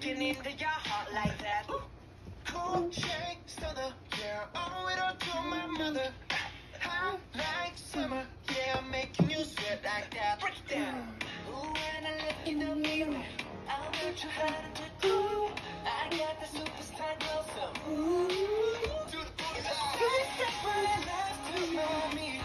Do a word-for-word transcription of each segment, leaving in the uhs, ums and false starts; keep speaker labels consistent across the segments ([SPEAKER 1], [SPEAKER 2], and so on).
[SPEAKER 1] looking into your heart like that. Cool shake, stunner, yeah, owe it all to my mother. Hot like summer, yeah, I'm making you sweat like that. Break it down. Ooh, when I look in the mirror, I'm not too hard to do. I got the superstar glow, so ooh. Do the booty line. Good step right left to mommy.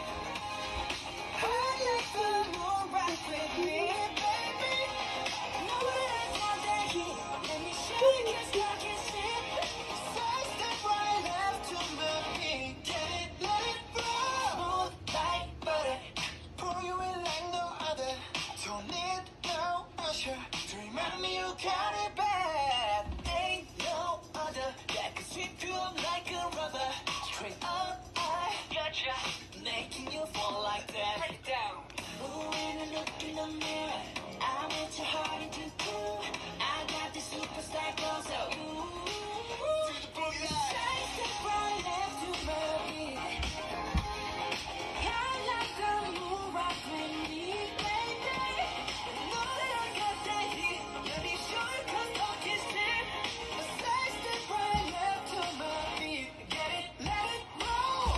[SPEAKER 1] I like the moon rock with me, baby. Know that I got that heat. Let me show you just like it's it. Side step right left to mommy. Get it, let it roll. Smooth like butter. Pour you in like no other. Don't need no pressure to remind me you got it bad. Ain't no other that can sweep you up like a rubber. Straight up, I gotcha, making you fall like that. Break it down. Ooh, when I look in the mirror, I want your heart into cool. I got the superstar glow, so ooh. Do the boogie line. Side step right left to my beat. I like the moon rock with me, baby. Know that I got that heat. Let me show you 'cause talk is cheap. A side step right left to my beat. Get it, let it roll.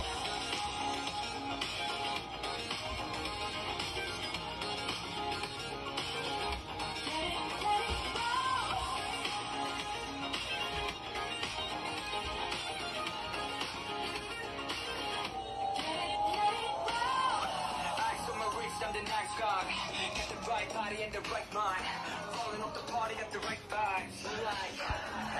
[SPEAKER 1] Get it, let it roll. Get it, let it roll.
[SPEAKER 2] Eyes on my wrist, I'm the nice guy. Got the right body and the right mind. Rolling up the party, got the right vibes. Like